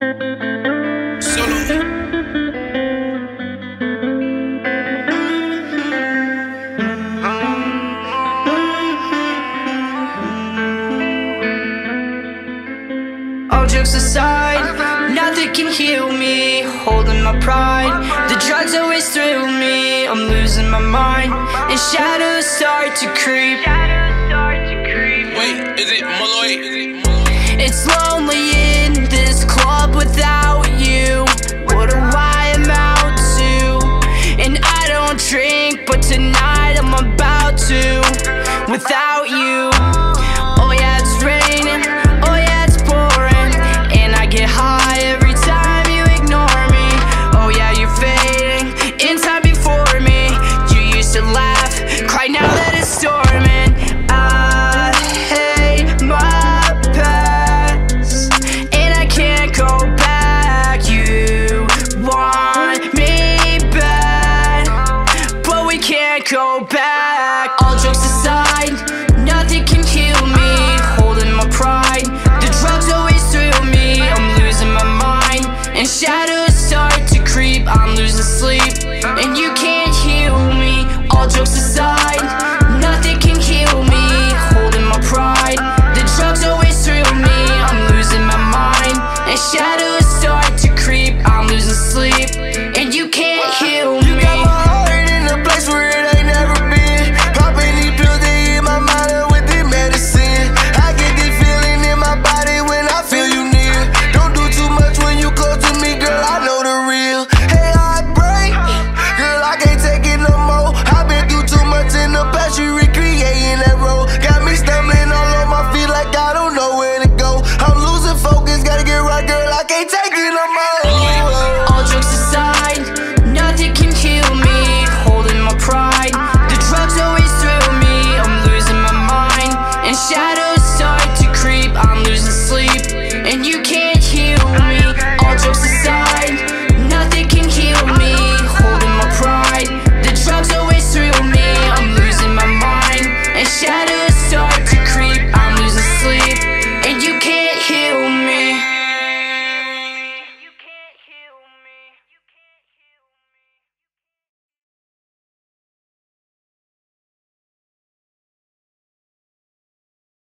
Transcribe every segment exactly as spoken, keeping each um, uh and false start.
Solo. All jokes aside, nothing can heal me. Holding my pride, the drugs always thrill me. I'm losing my mind, and shadows start to creep. Wait, is it Malloy? It's lonely in this club without you. What do I amount to? And I don't drink, but tonight I'm about to. Without you, oh yeah, it's raining, oh yeah, it's pouring, and I get high every time you ignore me. Oh yeah, you're fading in time before me. You used to laugh, cry now that it's storming. I hate my past, and I can't go back. You want me back, but we can't go back. All jokes aside, nothing can heal me. Holding my pride, the drugs always thrill me. I'm losing my mind, and shadows start to creep. I'm losing sleep, and you can't heal me. All jokes aside, nothing can heal me. Holding my pride, the drugs always thrill me. I'm losing my mind, and shadows start to creep. I'm losing sleep, and you can't heal me. You got my heart in a place where it ain't never been. Popping these pills, they in my mind with the medicine. I get this feeling in my body when I feel you near. Don't do too much when you close to me, girl, I know the real. Hey, heartbreak, girl, I can't take it no more. I've been through too much in the past, you recreating that role. Got me stumbling all on my feet like I don't know where to go. I'm losing focus, gotta get right, girl, I can't take it no more. All jokes aside, nothing can heal me. Holding my pride, the drugs always thrill me. I'm losing my mind, and shadows start to creep. I'm losing sleep, and you can't heal me. All jokes aside, nothing can heal me. Holding my pride, the drugs always thrill me. I'm losing my mind, and shadows start to creep. I'm losing sleep, and you can't heal me.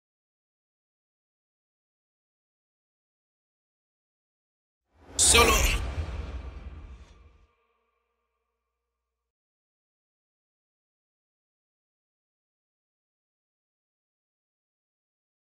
Solo.